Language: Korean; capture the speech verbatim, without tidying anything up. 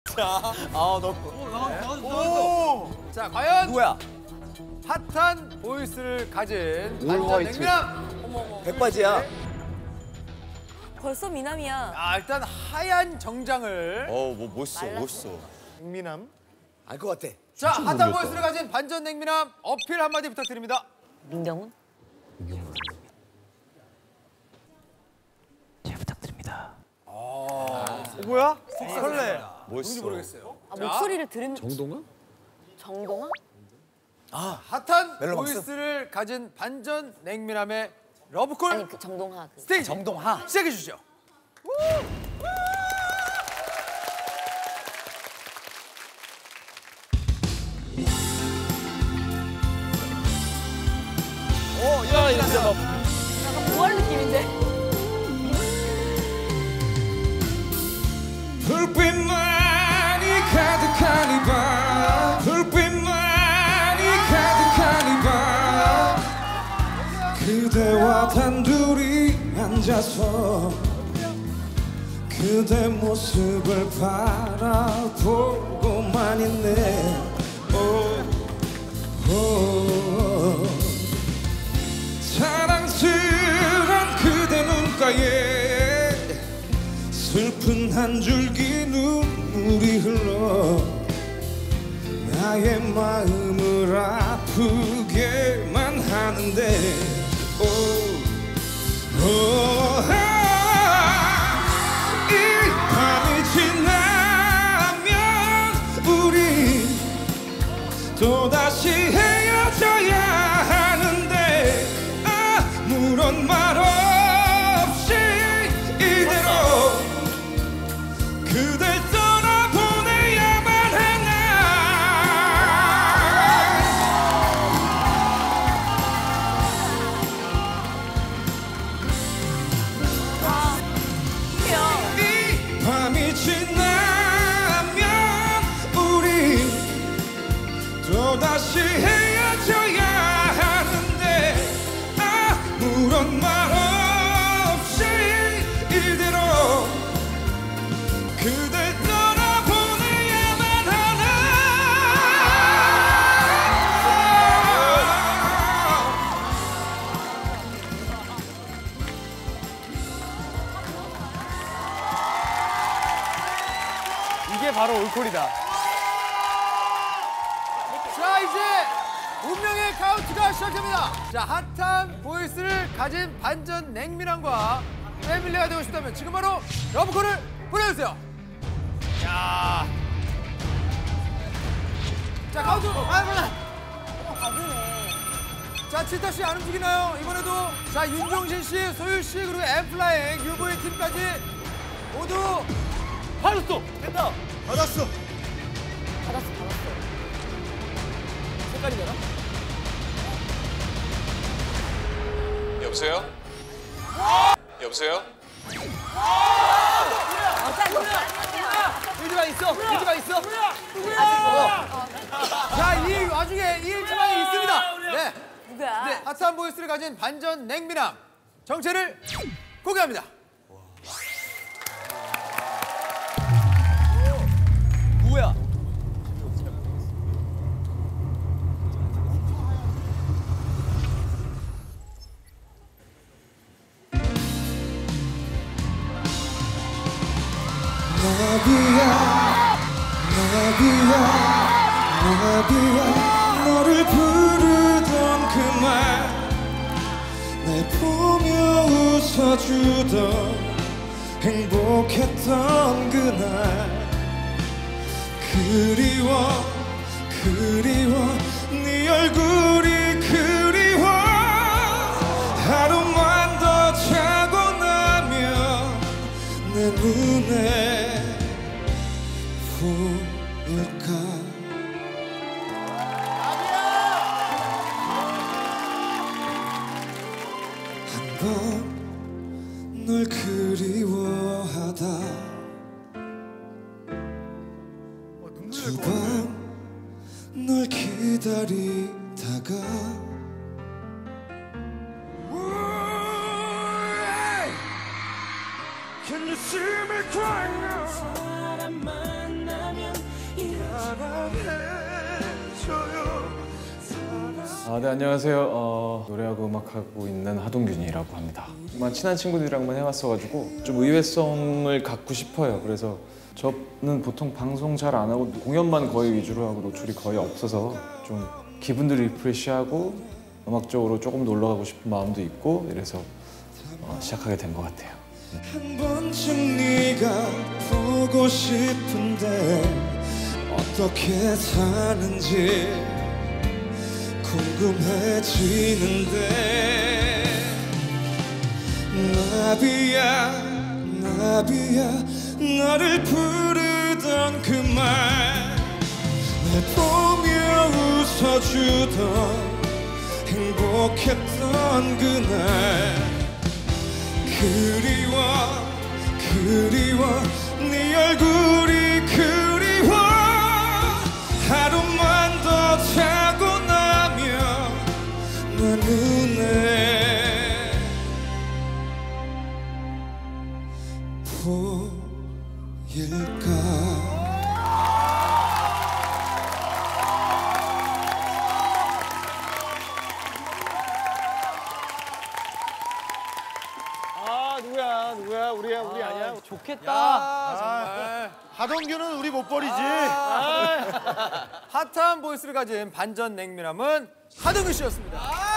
자, 아, 너. 오! 자, 과연 누구야? 핫한 보이스를 가진 반전 화이트. 냉미남. 백바지야. 벌써 미남이야. 아, 일단 하얀 정장을. 어, 뭐 멋있어, 말랐어. 멋있어. 냉미남. 알 것 같아. 자, 핫한 보이스를 가진 반전 냉미남 어필 한마디 부탁드립니다. 민경훈? 잘 부탁드립니다. 어, 뭐야? 설레. 멋있어. 모르겠어요. 아, 목소리를 들으면 정동아? 정동아? 핫한 멜로망스? 보이스를 가진 반전 냉미남의 러브콜 아니 그 정동하 그. 스테이지 정동하. 시작해 주시죠. 오, 야, 이거 진짜 막. 약간 부활 느낌인데. 불빛만이 가득한 이 밤 불빛만이 가득한 이 밤 그대와 단둘이 앉아서 그대 모습을 바라보고만 있네 오, 오. 사랑스런 그대 눈가에 슬픈 한 줄기 눈물이 흘러 나의 마음을 아프게만 하는데 오, 오, 아, 이 밤이 지나면 우리 또다시 헤어져야 하는데 아무런 말 없이 이대로 그댈 떠나보내야만 하나 이 밤이 지나면 우리 또다시 헤어져야 하는데 아무런 말 없이 이대로 그댈 떠나보내야만 하나 이게 바로 올콜이다. 자, 이제 운명의 카운트가 시작됩니다. 자, 핫한 보이스를 가진 반전 냉미남과 패밀리가 되고 싶다면 지금 바로 러브콜을 보내주세요. 자, 자 카운트. 아, 몰라. 자, 치타 씨 안 움직이나요? 이번에도 자 윤종신 씨, 소율 씨 그리고 엠플라잉 유브이 팀까지 모두 받았어. 됐다. 받았어. 받았어 받았어. 색깔이 되나? 여보세요? 여보세요? 일지방 있어. 일지방 있어. 자, 이 와중에 일지방이 있습니다. 네. 누구야? 네, 핫한 보이스를 가진 반전 냉미남 정체를 공개합니다. 누구야? 나비야 나비야 나비야 너를 부르던 그말 날 보며 웃어주던 행복했던 그날 그리워 그리워 네 얼굴이 그리워 하루만 더 자고 나면 내 눈에 보일까 한 번 널 그리워하다 두 번 널 기다리다가 Can you see me crying now? 사람 만나면 아, 네, 안녕하세요. 어, 노래하고 음악하고 있는 하동균이라고 합니다. 정말 친한 친구들이랑만 해왔어가지고 좀 의외성을 갖고 싶어요. 그래서 저는 보통 방송 잘 안 하고 공연만 거의 위주로 하고 노출이 거의 없어서 좀 기분도 리프레시하고 음악적으로 조금 놀러 가고 싶은 마음도 있고 이래서 어, 시작하게 된 것 같아요. 네. 한 번쯤 네가 보고 싶은데 어떻게 사는지 궁금해지는데 나비야 나비야 너를 부르던 그 말 날 보며 웃어주던 행복했던 그날 그리워 그리워 네 얼굴이 그리워 하루만 더 자고 나면 내 눈에 보일까. 아 누구야 누구야 우리야 우리 아니야? 좋겠다. 아, 하동규는 우리 못 버리지. 핫한 보이스를 가진 반전 냉미남은 하동균 씨였습니다.